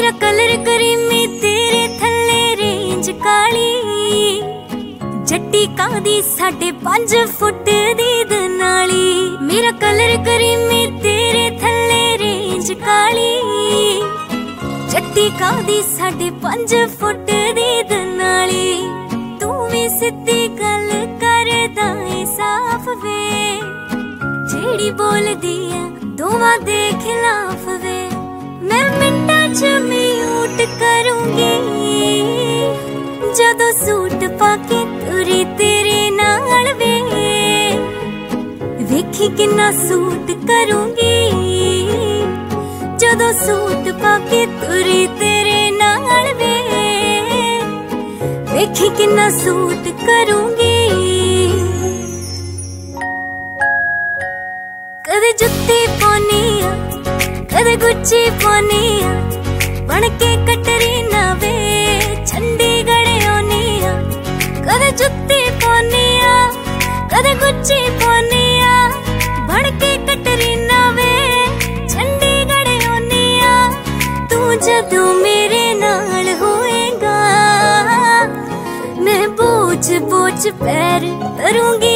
मेरा colour creamy तेरे थल्ले रेंज काली, जट्टी कादी 5.5 फुट दी दनाली। मेरा कलर करीमी तेरे थल्ले रेंज काली, जट्टी कादी 5.5 फुट दी दनाली। तू भी सिद्धी गल करदा ऐ साफ वे, जेड़ी बोलदी है दोवां दे खिलाफ वे। मैं मिंटां च म्यूट करूंगी जदों सूट पाके तुरी तेरे नाल वे। वेखी किन्ना सूट करूंगी जदों सूट पाके तुरी तेरे नाल वे। वेखी किन्ना सूट करूंगी। कदे जुत्ती पानी आ कदे गुच्ची पानी आ, बनके कटरीना वे चंडीगढ़ आनी आ। कदे जुत्ती पानी आ कदे गुच्ची पानी आ, बनके कटरीना वे चंडीगढ़ आनी आ। तू जदों मेरे नाल होएगा मैं बोझ बोझ पैर धरूंगी।